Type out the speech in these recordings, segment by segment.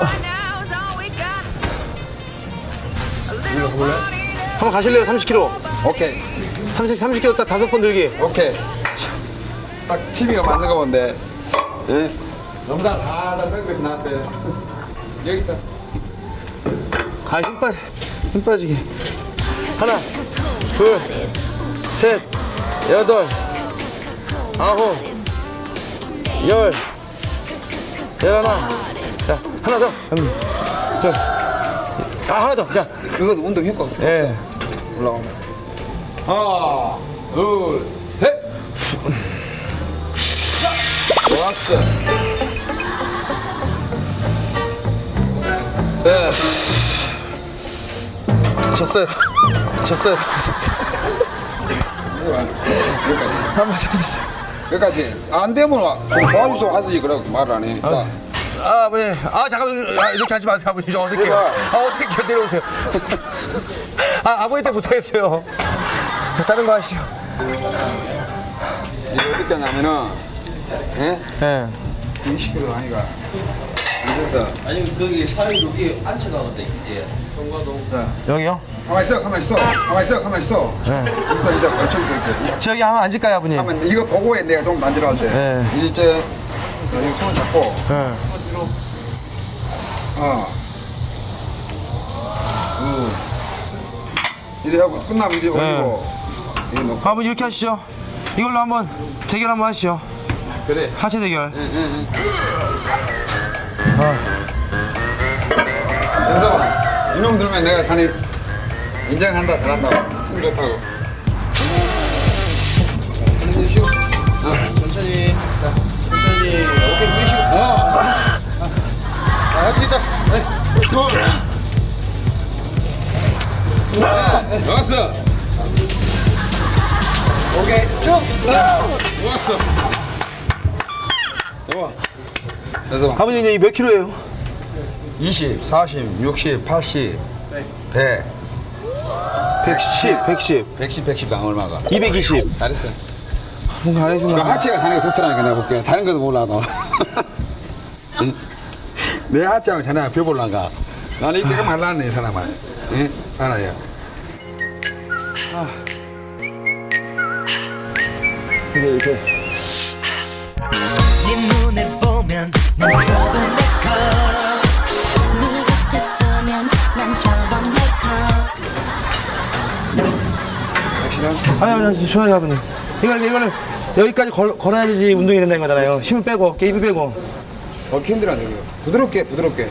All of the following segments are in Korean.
이거 볼래? 한번 가실래요? 30kg. 오케이. 30kg 딱 5번 들기. 오케이. 딱 TV가 맞는 거 본데. 예? 너무나 다 뺀 것이 나한테. 여기 있다. 힘 빠지게. 하나, 둘, 셋, 여덟, 아홉, 열, 열하나. 자, 하나 더. 둘. 하나 더. 자. 그것도 운동 효과가 예. 올라오면. 하나, 둘, 셋. 좋았어. 셋. 졌어요. 여기까지. 한번 잡으세요. 여기까지. 안 되면 도와주소 하지 그러고 말을 안 해. 자. 아버님. 잠깐만. 이렇게 하지 마세요. 아버님. 어색해요. 어색해요. 내려오세요. 아버님 때 못하겠어요. 다른 거 하시죠. 이게 어떻게 하냐면은, 예? 예. 20kg 아니가. 그래서. 아니 거기 사이 여기 앉혀가거든 이제 통과동. 자. 여기요? 가만히 있어, 가만히 있어. 가만히 있어, 가만히 있어. 일단 걸쳐줄게. 저기 한번 앉을까요, 아버님? 하면 이거 보고 해, 내가 좀 만들어 할 때. 네. 이제, 여기 손을 잡고. 예. 이리 하고, 끝나면 이리 올리고. 이리 놓고. 아버님 이렇게 하시죠. 이걸로 한번 대결 한번 하시죠. 그래. 하체 대결. 연서봐. 이놈 들으면 내가 자네 인정한다, 잘한다고. 힘 좋다고. 천천히 쉬고. 천천히. 자, 천천히. 어깨 부딪히고. 자, 할 수 있다. 네. 좋았어. 오케이, 쭉. 좋았어. 좋아. 연서봐. 아버님 이제 몇 킬로예요? 20, 40, 60, 80, 100. 110, 110, 110, 110가 얼마가? 220. 잘했어. 뭔가 안 그 해주면. 하체가 자네가 좋더라니까 내가 볼게. 다른 것도 몰라도. 응? 내 하체하고 자네가 벼볼란가. 나는 이렇게 말랐네, 이 사람아. 응? 하나야. 근데 이렇게. 네 눈을 보면 난 저건 내꺼 네 곁에 서면 난 저건 내꺼 아니, 좋아요, 아버님. 이거는 여기까지 걸어야지 운동이 된다는 거잖아요. 힘을 빼고, 힘을 빼고. 그렇게 힘들어, 저기. 부드럽게, 부드럽게.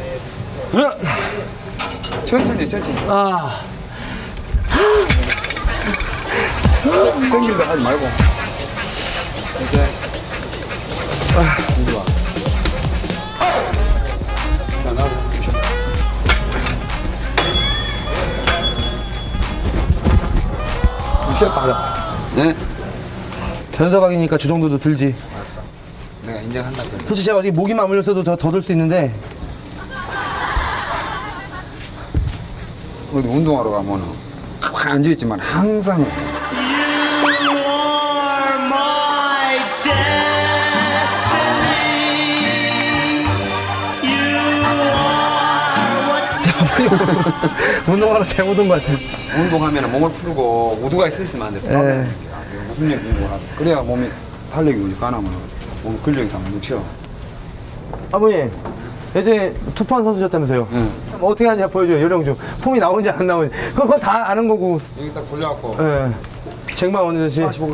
천천히, 천천히. 생길도 하지 말고. 이제. 이리 와. 자, 나도 쉬어. 쉬었다 하자. 네? 변사박이니까 저 정도도 들지. 내가 인정한다. 솔직히 제가 어디 목이 맞물렸어도 더 들 수 있는데. 어디 운동하러 가면은 가만히 앉아있지만 항상 운동을 하나 잘못 온 것 같아요. 운동하면 몸을 풀고 우두가 서 있으면 안 돼. 근력 운동을 하고. 그래야 몸이 달력이 가나면 몸 근력이 다 묻혀. 아버님, 예전에 투판 선수셨다면서요? 응. 뭐 어떻게 하냐 보여줘요, 요령 좀. 폼이 나오는지 안 나오는지. 그건 다 아는 거고. 여기 딱 돌려갖고. 예. 쟁반 어느 듯이. 45도.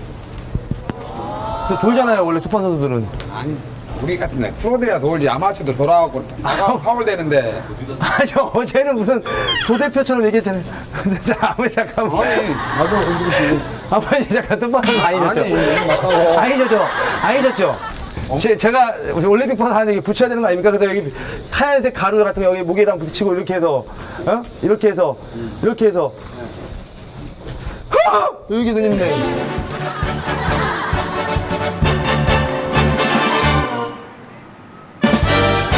또 돌잖아요, 원래 투판 선수들은. 아니, 우리 같은 데 프로들이야 돌지 아마추어들 돌아가고 파울 되는데. 아니, 어제는 무슨 조대표처럼 얘기했잖아요. 자, 아버지 잠깐만. 아니, 나도 흔들으시. 아버지 잠깐 투판은 아니셨죠? 아니, 맞다고. 아니셨죠? 아니셨죠? 제가 올림픽 판 하는 게 붙여야 되는 거 아닙니까? 그래서 여기 하얀색 가루 같은 거 여기 무게랑 부딪히고 이렇게 해서, 이렇게 해서, 이렇게 해서. 이렇게 되는데.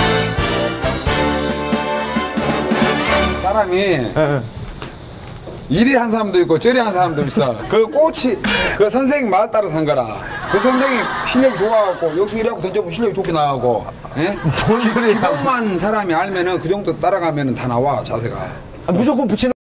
사람이 이리 한 사람도 있고 저리 한 사람도 있어. 그 꽃이 그 선생님 말 따라 산 거라. 그 선생님 실력이 좋아갖고 여기서 이래갖고 던져보면 실력이 좋게 나가고. 예? 뭔 소리야. 이것만 사람이 알면은 그 정도 따라가면은 다 나와 자세가. 무조건 붙이는